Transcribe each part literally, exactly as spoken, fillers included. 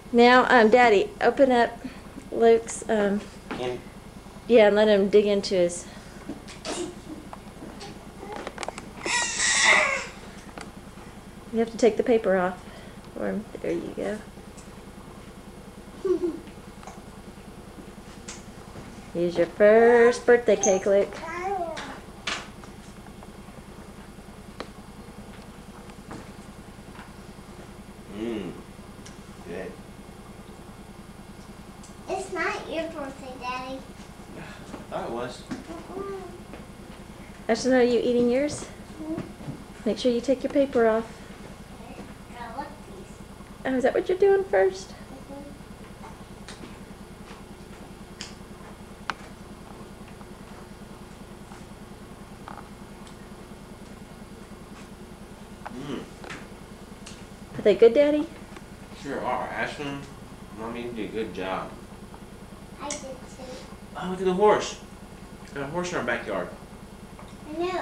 Now, um, Daddy, open up Luke's, um, In. yeah, and let him dig into his. You have to take the paper off for him. There you go. Here's your first birthday cake, Luke. Mmm. Good. It's not your birthday, Daddy. I thought it was. Ashlyn, are you eating yours? Mm-hmm. Make sure you take your paper off. I like these. Oh, is that what you're doing first? Mmm. Are they good, Daddy? Sure are. Ashlyn, Mommy did a good job. I did too. Oh, look at the horse. Got a horse in our backyard. I know.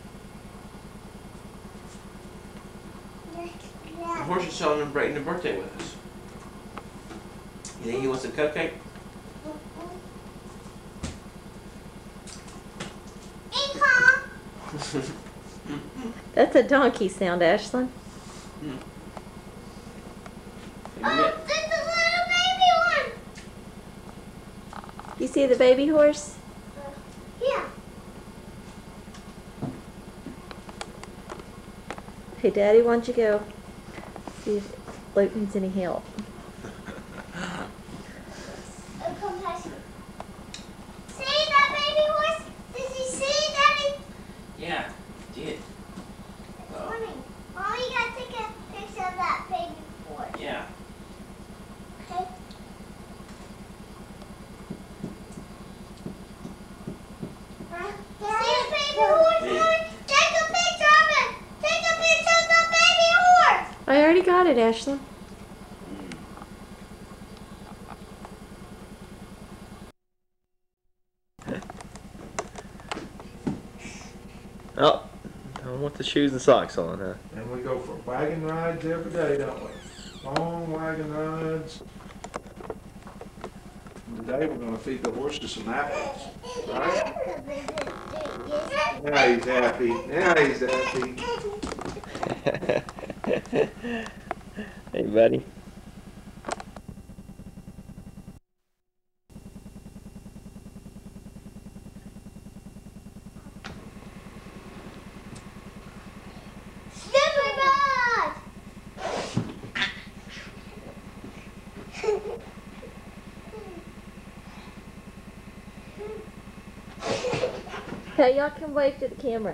The horse is celebrating the birthday with us. You think he wants a cupcake? That's a donkey sound, Ashlyn. Hmm. Oh, there's a little baby one. You see the baby horse? Uh, yeah. Hey, Daddy, why don't you go see if Luke needs any help? Oh, come past me. See that baby horse? Did you see it, Daddy? Yeah, did. Good morning. Mom, you gotta take a picture of that baby horse. Yeah. Okay. Huh? See the baby horse, Mommy? Take a picture of it. Take a picture of the baby horse. I already got it, Ashlyn. Oh, don't want the shoes and socks on, huh? And we go for wagon rides every day, don't we? Long wagon rides. And today we're gonna feed the horses some apples, right? Now he's happy, now he's happy. Hey, buddy. Okay, y'all can wave to the camera.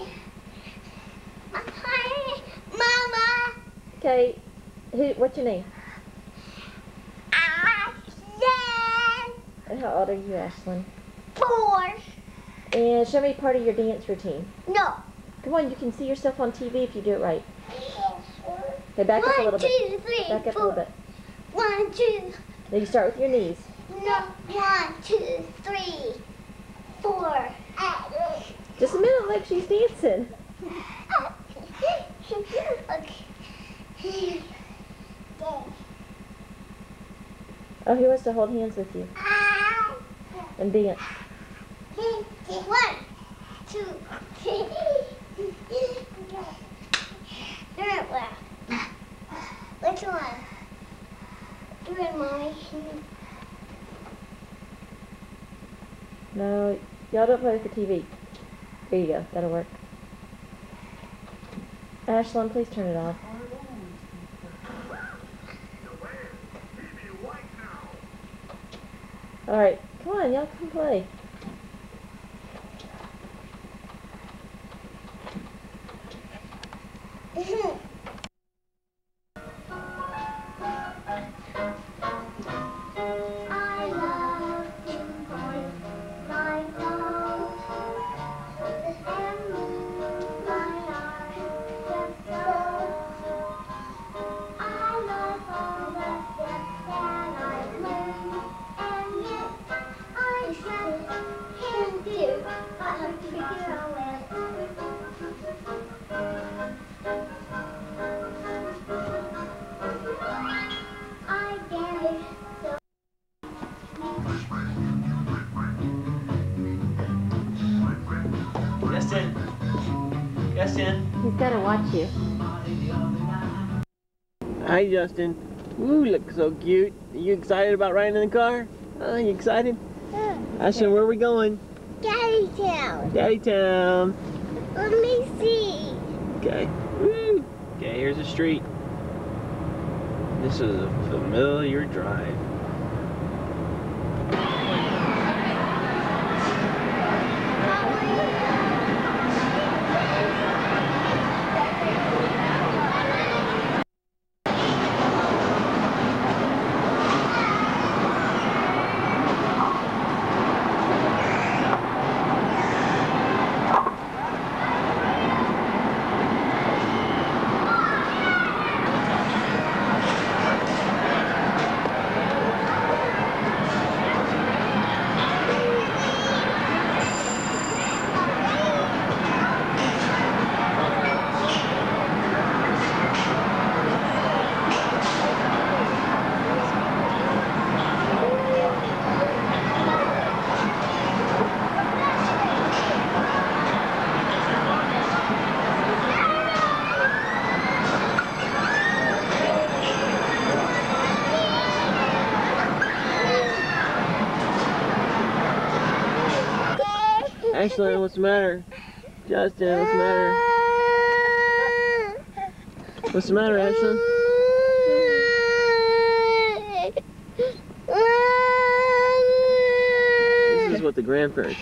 Hi, Mama. Okay, who? What's your name? Ashlyn. And how old are you, Ashlyn? Four. And show me part of your dance routine. No. Come on, you can see yourself on T V if you do it right. Okay, back up a little One, two, bit. three, Back up a four. little bit. One, two. Then you start with your knees. No. One, two, three, four. Just a minute, like she's dancing. Okay. Oh, he wants to hold hands with you and dance. One, two, three. Do it well. Which one? Do it, Mommy. No, y'all don't play with the T V. There you go. That'll work. Ashlyn, please turn it off. All right, come on, y'all come play. gotta watch you. Hi, Justin. Ooh, look so cute. Are you excited about riding in the car? Oh, you excited? Yeah. Ashlyn, where are we going? Gatti Town. Gatti Town. Let me see. Okay. Woo. Okay, here's the street. This is a familiar drive. Ashlyn, what's the matter? Justin, what's the matter? What's the matter, Ashlyn? This is what the grandparents.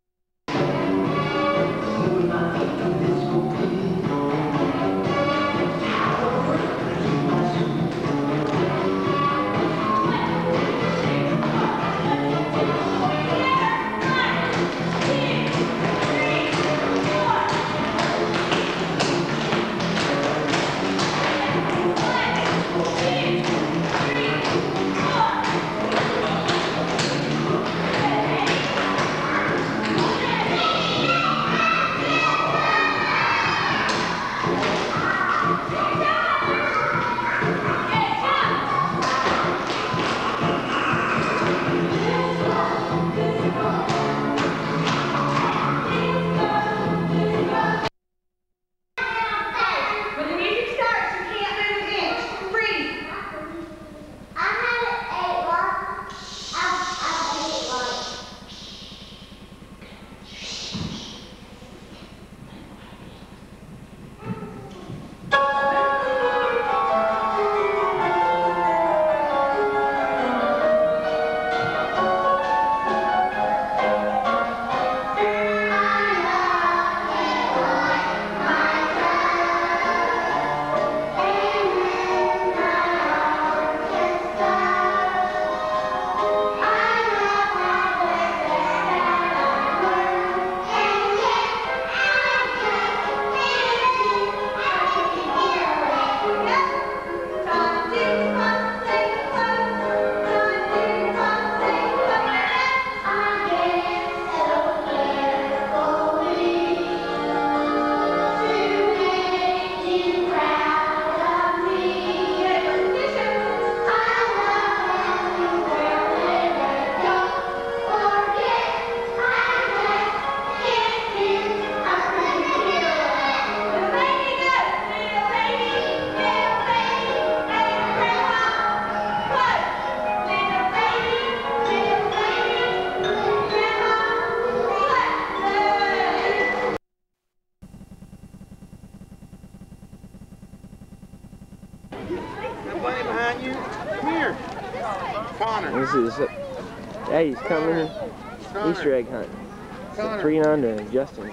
This is uh, yeah, he's coming. Connor. Easter egg hunt. So three and under, and Justin's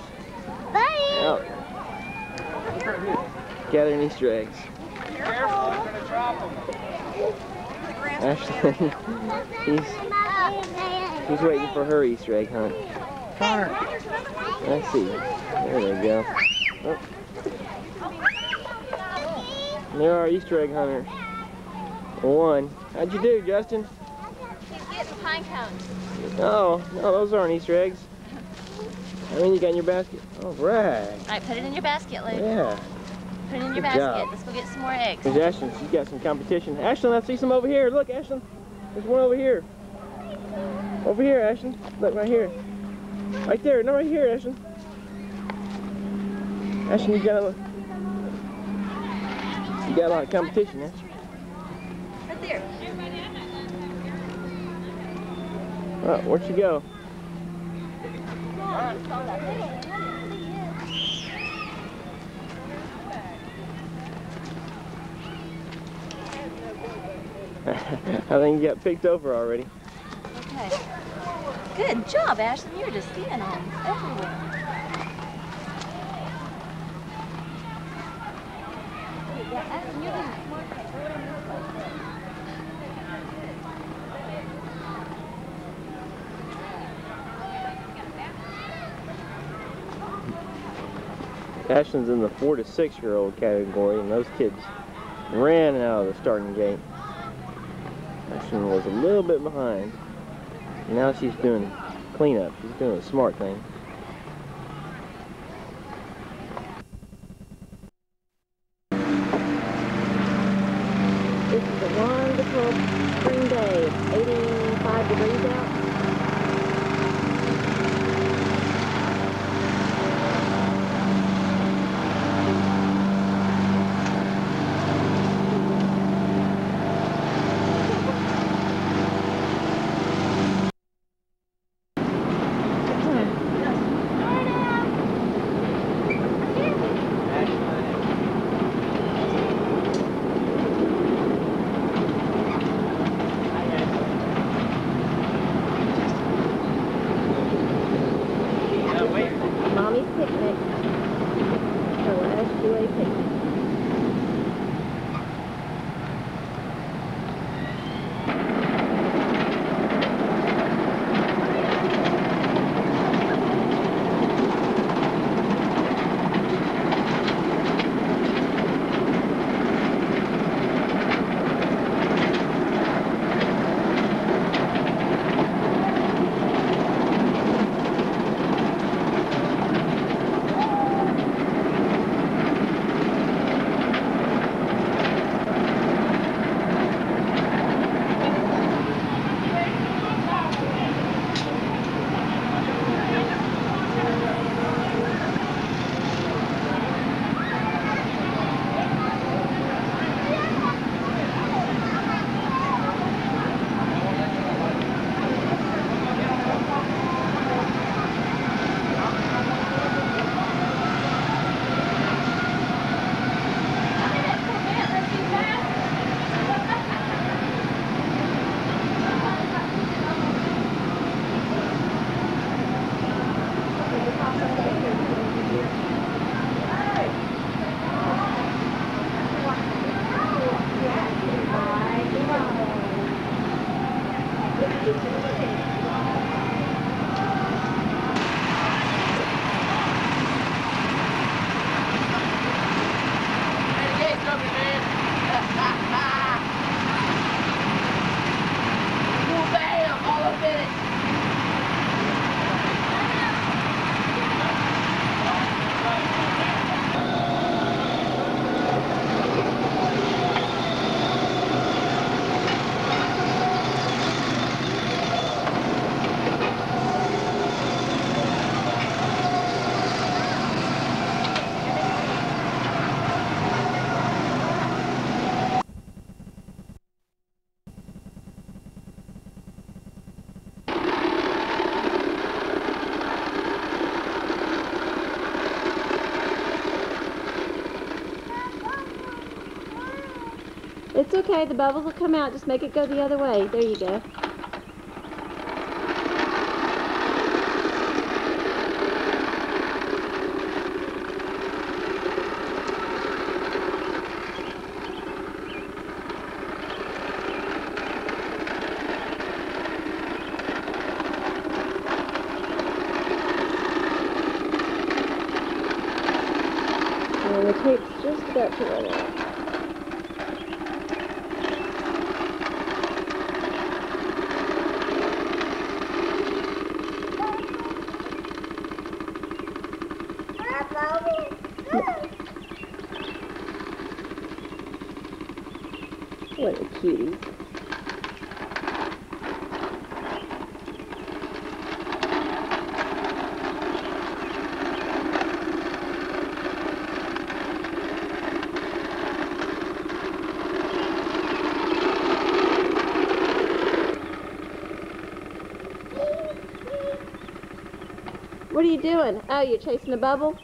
out gathering Easter eggs. Careful, I'm gonna drop them. Ashlyn, he's he's waiting for her Easter egg hunt. Connor. Let's see. There we go. Oh. There are Easter egg hunters. One. How'd you do, Justin? He's getting pine cones. Oh, no, those aren't Easter eggs. I mean, you got in your basket. All right. All right, put it in your basket, Luke. Yeah. Put it in your Good basket. job. Let's go get some more eggs. There's Ashlyn. She's got some competition. Ashlyn, I see some over here. Look, Ashlyn. There's one over here. Over here, Ashlyn. Look, right here. Right there. No, right here, Ashlyn. Ashlyn, you got a... You got a lot of competition, eh? Right there. Oh, where'd she go? I think you got picked over already. Okay. Good job, Ashlyn. You're just seeing them everywhere. Yeah, Ashlyn, you're doing smart. Ashlyn's in the four to six year old category, and those kids ran out of the starting gate. Ashlyn was a little bit behind. Now she's doing cleanup. She's doing a smart thing. This is a wonderful spring day. It's eighty-five degrees out. Mommy's picnic. The last P Y A picnic. It's okay, the bubbles will come out. Just make it go the other way. There you go. And the tape's just about to run out. What a cutie. What are you doing? Oh, you're chasing a bubble?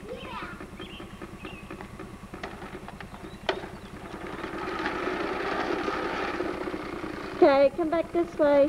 Okay, come back this way.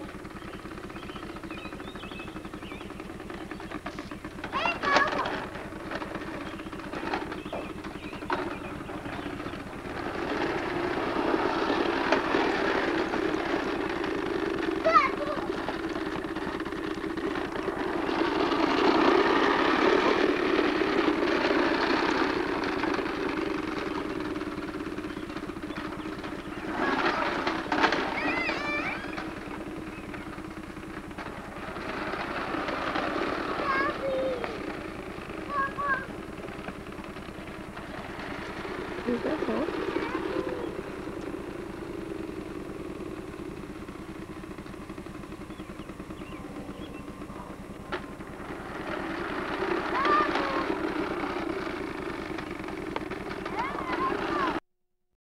Is that all?